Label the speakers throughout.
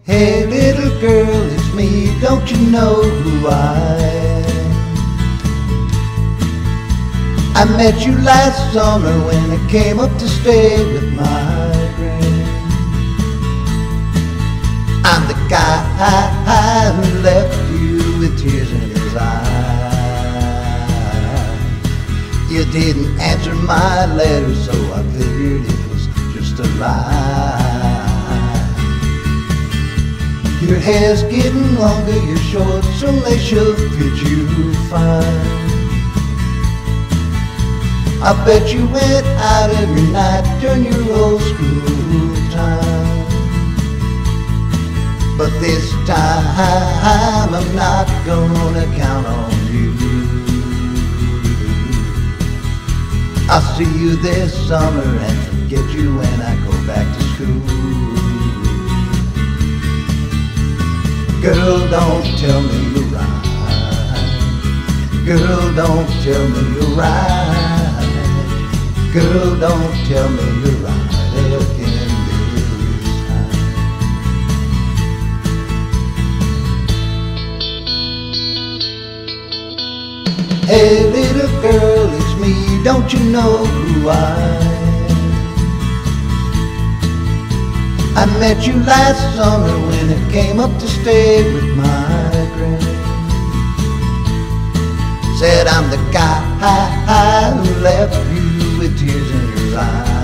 Speaker 1: Hey little girl, it's me, don't you know who I am? I met you last summer when I came up to stay with my friend. I'm the guy who left you with tears in his eyes. You didn't answer my letter, so I figured it was just a lie. Your hair's getting longer, your shorts and they should fit you fine. I bet you went out every night during your old school time. But this time I'm not gonna count on you. I'll see you this summer and forget you when I go back to school. Girl, don't tell me you're right. Girl, don't tell me you're right. Girl, don't tell me you're right again this time. Hey little girl, it's me, don't you know who I am? I met you last summer when I came up to stay with my friend. Said I'm the guy who left you with tears in your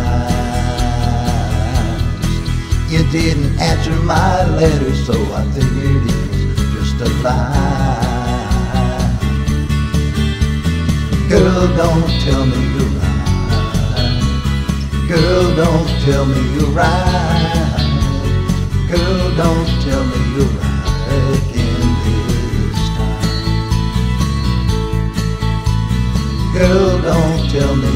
Speaker 1: eyes. You didn't answer my letter, so I figured it was just a lie. Girl, don't tell me you're right. Girl, don't tell me you're right. Girl, don't tell me you're right again this time. Girl, don't tell me